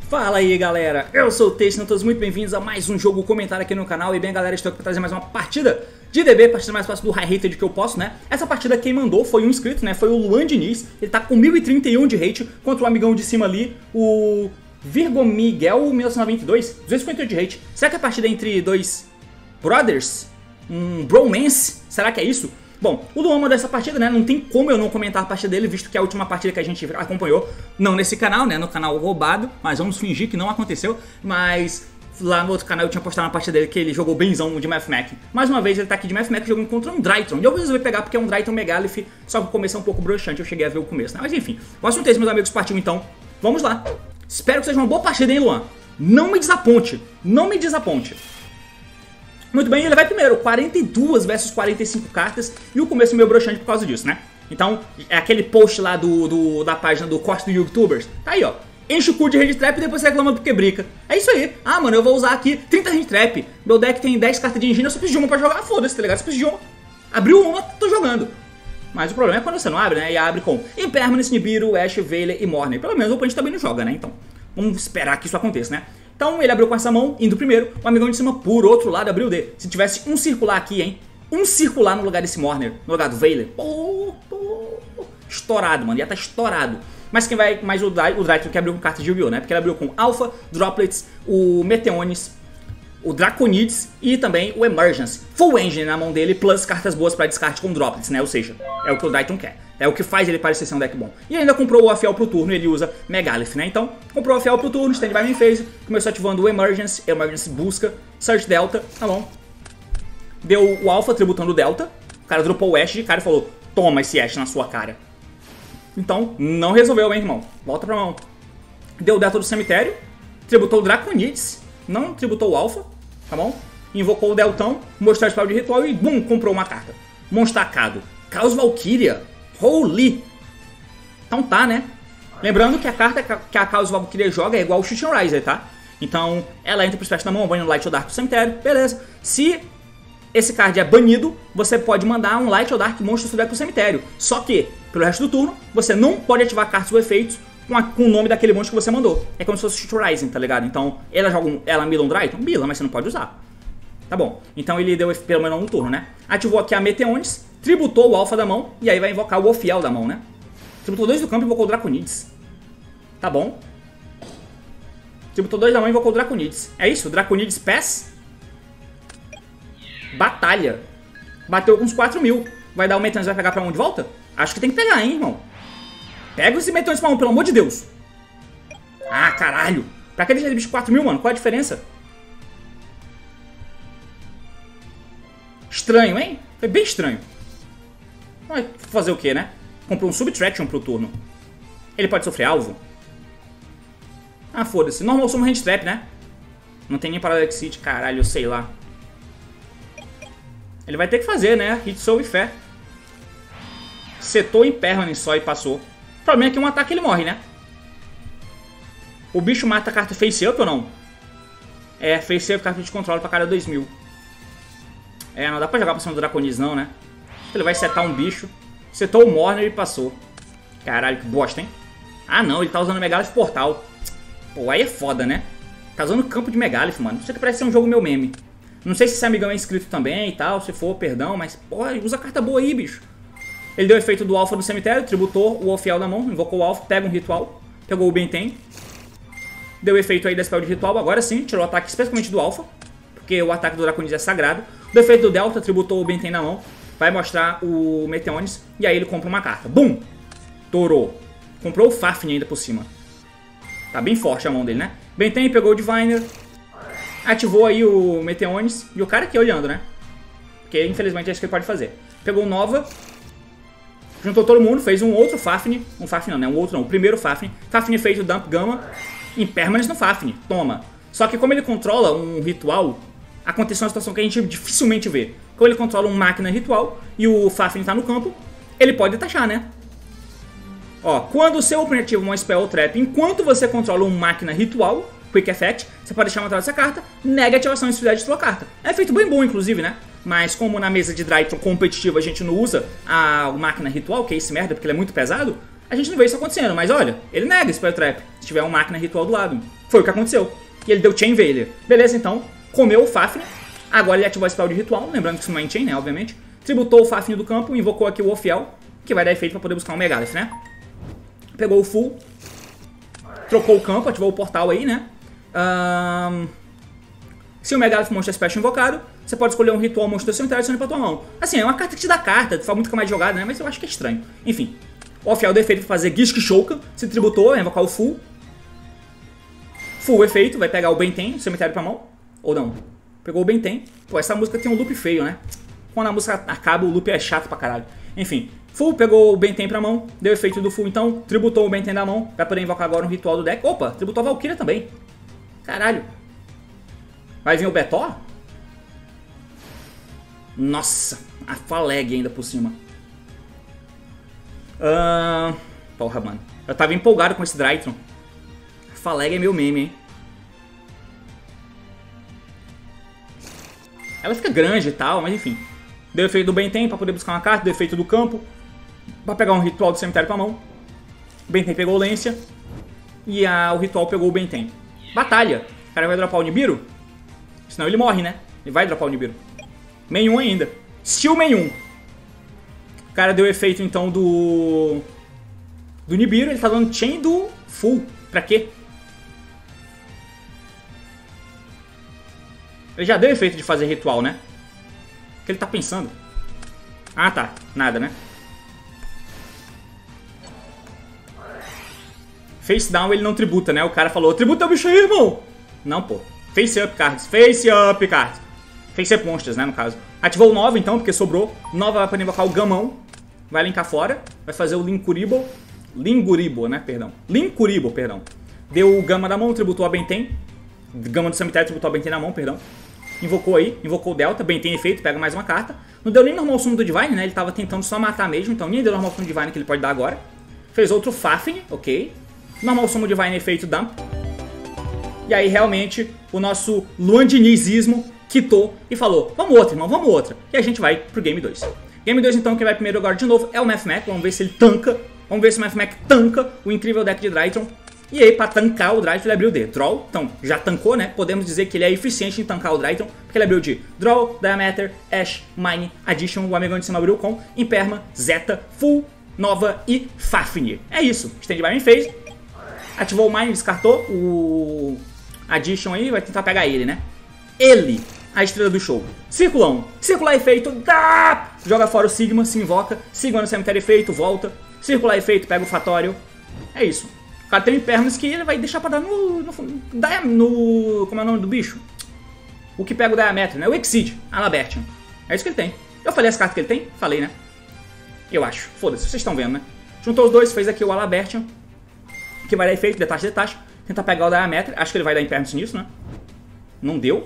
Fala aí galera, eu sou o Teixeira, sejam todos muito bem-vindos a mais um jogo comentário aqui no canal. E bem galera, estou aqui para trazer mais uma partida de DB, partida mais fácil do High Rated que eu posso, né? Essa partida quem mandou foi um inscrito, né? Foi o Luan Diniz, ele tá com 1031 de rate contra o amigão de cima ali, o Virgo Miguel 1922, 258 de rate. Será que a partida é entre dois brothers? Um bromance? Será que é isso? Bom, o Luan mandou essa partida, né? Não tem como eu não comentar a partida dele, visto que é a última partida que a gente acompanhou, não nesse canal, né? No canal roubado, mas vamos fingir que não aconteceu. Mas lá no outro canal eu tinha postado uma partida dele que ele jogou benzão de Mathmech. Mais uma vez ele tá aqui de Mathmech jogando contra um Drytron. E eu resolvi pegar porque é um Drytron Megalith, só que o começo é um pouco broxante, eu cheguei a ver o começo, né? Mas enfim, o assunto é esse, meus amigos, partiu então. Vamos lá. Espero que seja uma boa partida, hein, Luan? Não me desaponte, não me desaponte. Muito bem, ele vai primeiro, 42 versus 45 cartas, e o começo é meio broxante por causa disso, né? Então, é aquele post lá da página do corte do YouTubers, tá aí ó, enche o cu de hand trap e depois você reclama porque brinca. É isso aí, ah mano, eu vou usar aqui 30 hand trap, meu deck tem 10 cartas de engine, eu só preciso de uma pra jogar, foda-se, tá ligado? Eu só preciso de uma, abriu uma, tô jogando. Mas o problema é quando você não abre, né, e abre com Impermanence, Nibiru, Ash, Veiler e Morner. Pelo menos o oponente também não joga, né, então vamos esperar que isso aconteça, né? Então ele abriu com essa mão, indo primeiro, o amigão de cima por outro lado abriu o D. Se tivesse um circular aqui, hein, um circular no lugar desse Morner, no lugar do Veiler, estourado, mano, ia tá estourado. Mas quem vai mais o Drytron que abriu com carta de Yu-Gi-Oh, né, porque ele abriu com Alpha, Droplets, o Meteonis, o Draconids e também o Emergence. Full Engine na mão dele, plus cartas boas pra descarte com Droplets, né, ou seja, é o que o Drytron quer. É o que faz ele parecer ser um deck bom. E ainda comprou o Afiel pro turno, ele usa Megalith, né? Então, comprou o Afiel pro turno, Standby Main Phase, começou ativando o Emergence, busca, Search Delta, tá bom. Deu o Alpha, tributando o Delta. O cara dropou o Ash de cara e falou, toma esse Ash na sua cara. Então, não resolveu, hein, irmão? Volta pra mão. Deu o Delta do cemitério, tributou o Draconids, não tributou o Alpha, tá bom? Invocou o Deltão, mostrou o spell de ritual e, bum, comprou uma carta. Monstacado. Caos Valkyria. Holy! Então tá, né? Lembrando que a carta que a Chaos Valkyria joga é igual o Shooting Riser, tá? Então ela entra pro Splash na mão, banha no Light ou Dark do cemitério, beleza. Se esse card é banido, você pode mandar um Light ou Dark monstro do deck pro cemitério. Só que, pelo resto do turno, você não pode ativar cartas ou efeitos com o nome daquele monstro que você mandou. É como se fosse o Shooting Rising, tá ligado? Então, ela mila um Drytron? Mila, mas você não pode usar. Tá bom, então ele deu pelo menos um turno, né? Ativou aqui a Meteonis, tributou o Alpha da mão, e aí vai invocar o Ofiel da mão, né? Tributou 2 do campo e invocou o Draconids. Tá bom. Tributou 2 da mão e invocou o Draconids. É isso, Draconids Pass. Batalha. Bateu com uns 4.000. Vai dar o Meteonis, vai pegar pra mão de volta? Acho que tem que pegar, hein, irmão. Pega esse Meteonis pra mão, pelo amor de Deus. Ah, caralho. Pra que deixar de bicho 4.000, mano? Qual a diferença? Estranho, hein? Foi bem estranho. Vai fazer o que, né? Comprou um Subtraction pro turno. Ele pode sofrer alvo? Ah, foda-se. Normal Summon Hand Trap, né? Não tem nem Parallax City, caralho, eu sei lá. Ele vai ter que fazer, né? Hit Soul e fé. Setou em Permanence só e passou. O problema é que um ataque ele morre, né? O bicho mata a carta Face Up ou não? É, Face Up, carta de controle pra cada 2.000. É, não dá pra jogar pra cima do Draconids não, né? Ele vai setar um bicho. Setou o Morner e passou. Caralho, que bosta, hein? Ah não, ele tá usando Megalith Portal. Pô, aí é foda, né? Tá usando campo de Megalith, mano. Isso aqui parece ser um jogo meu meme. Não sei se esse amigão é inscrito também e tal, se for, perdão, mas pô, usa carta boa aí, bicho. Ele deu o efeito do Alpha no cemitério, tributou o Ofiel na mão, invocou o Alpha, pega um ritual, pegou o Benten. Deu o efeito aí da spell de ritual, agora sim, tirou o ataque especialmente do Alpha, porque o ataque do Draconids é sagrado. Do efeito do Delta, tributou o Benten na mão, vai mostrar o Meteonis, e aí ele compra uma carta. Bum! Torou. Comprou o Fafnir ainda por cima. Tá bem forte a mão dele, né? Benten pegou o Diviner, ativou aí o Meteonis, e o cara aqui olhando, né? Porque infelizmente é isso que ele pode fazer. Pegou o Nova, juntou todo mundo, fez um outro Fafnir, um Fafnir não, né? Um outro não, o primeiro Fafnir. Fafnir fez o Dump Gamma, Impermanence no Fafnir, toma. Só que como ele controla um ritual, aconteceu uma situação que a gente dificilmente vê. Como ele controla uma máquina ritual e o Fafnir tá no campo, ele pode taxar, né? Ó, quando o seu oponente ativa uma Spell ou Trap, enquanto você controla uma máquina ritual, Quick Effect, você pode deixar matar essa carta, nega a ativação e exclusividade de sua carta. É feito bem bom, inclusive, né? Mas como na mesa de Drytron competitiva a gente não usa a máquina ritual, que é esse merda, porque ele é muito pesado, a gente não vê isso acontecendo. Mas olha, ele nega Spell Trap, se tiver uma máquina ritual do lado. Foi o que aconteceu. E ele deu Chain Veiler. Beleza, então, comeu o Fafnir. Agora ele ativou a spell de ritual, lembrando que isso não é Enchain, né, obviamente. Tributou o Fafnir do campo, invocou aqui o Ophiel, que vai dar efeito pra poder buscar um Megalith, né? Pegou o full, trocou o campo, ativou o portal aí, né? Se o Megalith Monster Special invocado, você pode escolher um ritual monstro do cemitério e adicionar pra tua mão. Assim, é uma carta que te dá carta, faz muito mais jogada, né? Mas eu acho que é estranho. Enfim, o Ophiel deu efeito pra fazer Gishki Shoukan, se tributou, vai invocar o full. Full efeito, vai pegar o Benten, o cemitério pra mão, ou não. Pegou o Benten. Pô, essa música tem um loop feio, né? Quando a música acaba, o loop é chato pra caralho. Enfim, full pegou o Benten pra mão, deu efeito do full então, tributou o Benten da mão, vai poder invocar agora um ritual do deck. Opa, tributou a Valkyria também. Caralho. Vai vir o Betor? Nossa, a Faleg ainda por cima. Porra, mano. Eu tava empolgado com esse Drytron. A Faleg é meu meme, hein? Ela fica grande e tal, mas enfim. Deu efeito do Benten pra poder buscar uma carta, deu efeito do campo pra pegar um ritual do cemitério pra mão. O Benten pegou o Lancia e o ritual pegou o Benten. Batalha. O cara vai dropar o Nibiru? Senão ele morre, né? Ele vai dropar o Nibiru. Main 1 ainda. Steel Main 1. O cara deu efeito então do Nibiru, ele tá dando Chain do Full. Pra quê? Ele já deu efeito de fazer ritual, né? O que ele tá pensando? Ah, tá. Nada, né? Face down ele não tributa, né? O cara falou, tributa o bicho aí, irmão! Não, pô. Face up cards. Face up cards. Face up monsters, né, no caso. Ativou o Nova, então, porque sobrou. Nova vai poder invocar o Gamão. Vai linkar fora. Vai fazer o Linkuribo. Né? Perdão. Linkuribo, perdão. Deu o Gama da mão, tributou a Benten. Gama do cemitério, tributou a Benten na mão, perdão. Invocou aí, invocou o Delta, Benten efeito, pega mais uma carta. Não deu nem normal sumo do Divine, né? Ele tava tentando só matar mesmo, então nem deu normal sumo do Divine que ele pode dar agora. Fez outro Fafnir, ok. Normal sumo do Divine efeito dump. E aí realmente o nosso luandinizismo quitou e falou, vamos outra, irmão, vamos outra. E a gente vai pro Game 2. Game 2 então, quem vai primeiro agora de novo é o Mathmech, vamos ver se ele tanca. Vamos ver se o Mathmech tanca o incrível deck de Drytron. E aí, pra tancar o Drytron, ele abriu de Draw. Então, já tancou, né? Podemos dizer que ele é eficiente em tancar o Drytron, porque ele abriu de Draw, Diameter, Ash, Mine, Addition. O amigão de cima abriu com Imperma, Zeta, Full, Nova e Fafnir. É isso. Standby Main fez. Ativou o Mine, descartou o Addition aí, vai tentar pegar ele, né? Ele, a estrela do show. Circulão. Circular efeito, dá! Joga fora o Sigma, se invoca. Sigma no cemitério efeito, volta. Circular efeito, pega o Fatório. É isso. O cara tem Impermas que ele vai deixar pra dar no como é o nome do bicho? O que pega o Diameter, né? O Exceed, Alabertian. É isso que ele tem. Eu falei as cartas que ele tem? Falei, né? Eu acho. Foda-se, vocês estão vendo, né? Juntou os dois, fez aqui o Alabertian. Que vai dar efeito, detache. Tentar pegar o Diameter. Acho que ele vai dar Impermas nisso, né? Não deu.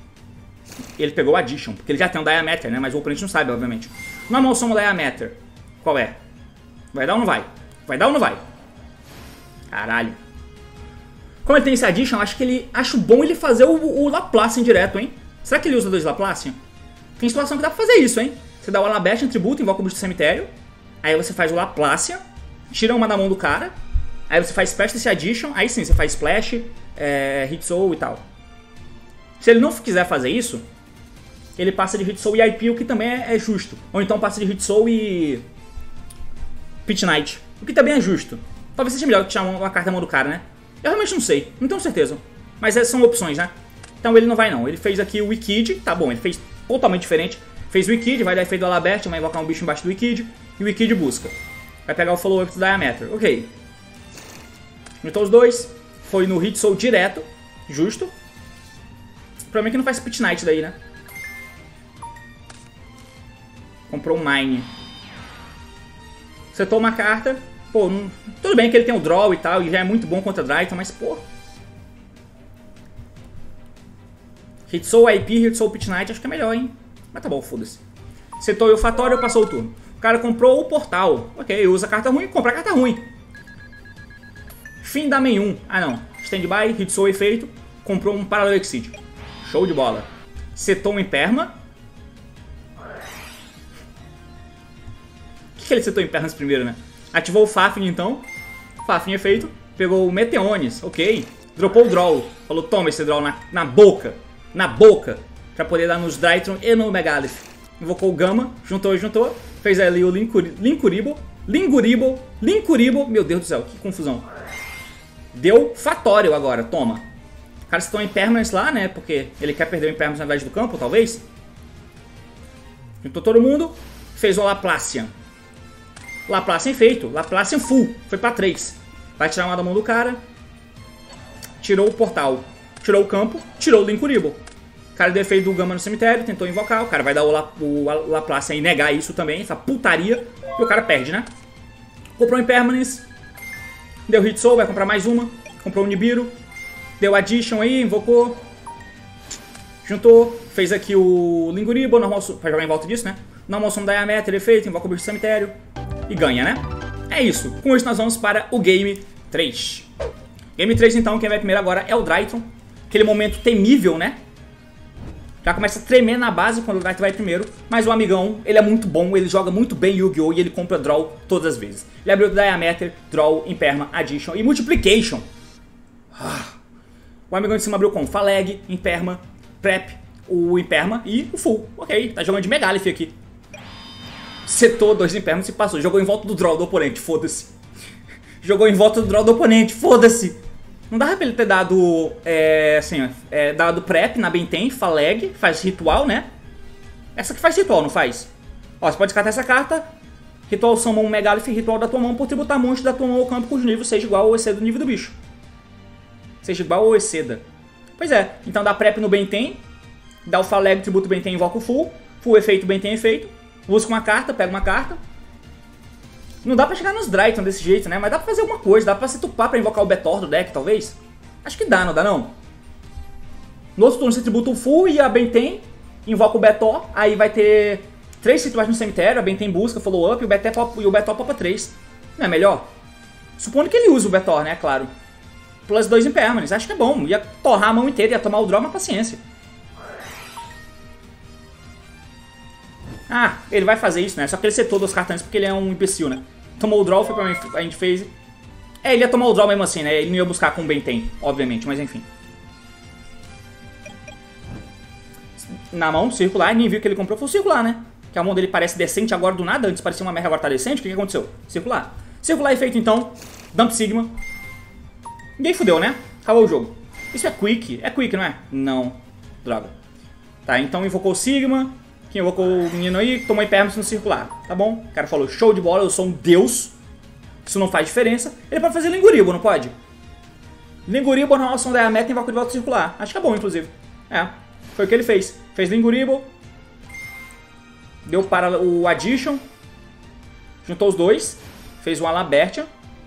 Ele pegou o Addition, porque ele já tem um Diameter, né? Mas o oponente não sabe, obviamente. Normal Summon Diameter. Qual é? Vai dar ou não vai? Vai dar ou não vai? Caralho. Como ele tem esse Addition, acho bom ele fazer o Laplacian direto, hein? Será que ele usa dois Laplacian? Tem situação que dá pra fazer isso, hein? Você dá o Alabertian, tributo, invoca o bicho do cemitério. Aí você faz o Laplacian, tira uma da mão do cara. Aí você faz Splash desse Addition. Aí sim, você faz Splash, Hit Soul e tal. Se ele não quiser fazer isso, ele passa de Hit Soul e IP, o que também é justo. Ou então passa de Hit Soul e Pit Knight, o que também é justo. Talvez seja melhor que tirar uma carta da mão do cara, né? Eu realmente não sei, não tenho certeza. Mas são opções, né? Então ele não vai não. Ele fez aqui o Wicked, tá bom, ele fez totalmente diferente. Fez o Wicked, vai dar efeito do Alabertian, vai invocar um bicho embaixo do Wicked. E o Wicked busca. Vai pegar o follow-up do Diameter, ok. Juntou os dois, foi no Hit Soul direto, justo. Pra mim que não faz Pit Knight daí, né? Comprou um Mine. Setou uma carta. Pô, tudo bem que ele tem o draw e tal, e já é muito bom contra Drytron, mas pô. Hit Soul IP, Hit Soul Pit Knight, acho que é melhor, hein? Mas tá bom, foda-se. Setou o Fatório, passou o turno. O cara comprou o Portal. Ok, usa carta ruim, compra carta ruim. Fim da Main 1. Ah não. Standby, Hit Soul efeito. Comprou um Parallel Exceed. Show de bola. Setou um Imperma. O que ele setou Impermas primeiro, né? Ativou o Fafnir então. Fafnir efeito. Pegou o Meteones. Ok. Dropou o Draw. Falou, toma esse Draw na boca. Na boca. Pra poder dar nos Drytron e no Megalith. Invocou o Gama. Juntou. Fez ali o Linkuriboh. Meu Deus do céu, que confusão. Deu Fatório agora, toma. Os caras estão em Impermanence lá, né? Porque ele quer perder o Impermanence ao invés do campo, talvez. Juntou todo mundo. Fez o Laplacian. Laplacian feito. Laplacian full. Foi pra 3. Vai tirar uma da mão do cara. Tirou o portal. Tirou o campo. Tirou o Linkuriboh. O cara deu efeito do Gama no cemitério. Tentou invocar. O cara vai dar o Laplacian e negar isso também. Essa putaria. E o cara perde, né? Comprou Impermanence. Deu Hit Soul. Vai comprar mais uma. Comprou o Nibiru. Deu Addition aí. Invocou. Juntou. Fez aqui o Linkuriboh. Pra jogar em volta disso, né? Normal Summon Diameter. Efeito. Invoca o bicho do cemitério. E ganha, né? É isso. Com isso nós vamos para o Game 3. Game 3 então, quem vai primeiro agora é o Drytron. Aquele momento temível, né? Já começa a tremer na base quando o Drytron vai primeiro. Mas o amigão, ele é muito bom, ele joga muito bem Yu-Gi-Oh! E ele compra Draw todas as vezes. Ele abriu Diameter, Draw, Imperma, Addition e Multiplication. O amigão de cima abriu com Faleg, Imperma, Prep, o Imperma e o Full. Ok, tá jogando de Megalith aqui. Setou 2 Impermas e passou. Jogou em volta do Draw do oponente, foda-se. Jogou em volta do Draw do oponente, foda-se. Não dava pra ele ter dado, dado Prep na Benten, Faleg, faz ritual, né? Essa que faz ritual, não faz? Ó, você pode descartar essa carta. Ritual Summon um Megalith, ritual da tua mão por tributar monstro da tua mão ao campo cujo nível seja igual ou exceda o nível do bicho. Seja igual ou exceda. Pois é, então dá Prep no Benten, dá o Faleg, tributa o Benten, invoca o Full. Full efeito, Benten efeito. Busca uma carta, pega uma carta. Não dá pra chegar nos Drytron desse jeito, né? Mas dá pra fazer alguma coisa. Dá pra se tupar pra invocar o Betor do deck, talvez. Acho que dá, não dá não? No outro turno você tributa o Full e a Benten. Invoca o Betor. Aí vai ter 3 rituais no cemitério. A Benten busca, follow up e o Betor popa 3. Não é melhor? Supondo que ele use o Betor, né? Claro. Plus 2 Impermanence. Acho que é bom. Ia torrar a mão inteira, ia tomar o draw, mas paciência. Ah, ele vai fazer isso, né? Só que ele setou 2 cartas porque ele é um imbecil, né? Tomou o draw, foi pra a gente fez. É, ele ia tomar o draw mesmo assim, né? Ele não ia buscar com o Benten, obviamente, mas enfim. Na mão, circular, nem viu que ele comprou, foi o circular, né? Que a mão dele parece decente agora do nada, antes parecia uma merda, agora tá decente. O que aconteceu? Circular. Circular efeito então, Dump Sigma. Ninguém fudeu, né? Acabou o jogo. Isso é quick? É quick, não é? Não. Droga. Tá, então invocou o Sigma. Quem invocou o menino aí, tomou Impermanence no circular. Tá bom? O cara falou, show de bola, eu sou um deus. Isso não faz diferença. Ele pode fazer Linkuriboh, não pode? Linkuriboh na ação da meta invoca de volta circular. Acho que é bom, inclusive. É, foi o que ele fez. Fez Linkuriboh. Deu para o Addition. Juntou os dois. Fez um Alabertian.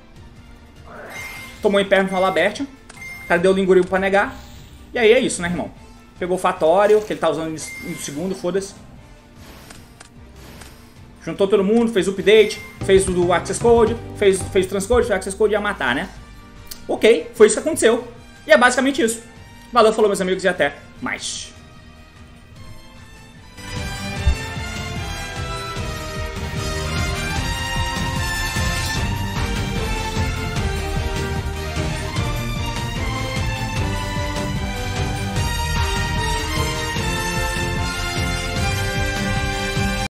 Tomou Impermanence no Alabertian. O cara deu o Linkuriboh pra negar. E aí é isso, né, irmão? Pegou o Fatório, que ele tá usando no segundo, foda-se. Juntou todo mundo, fez o update, fez o Access Code, fez o Transcode, fez o Access Code e ia matar, né? Ok, foi isso que aconteceu. E é basicamente isso. Valeu, falou meus amigos e até mais.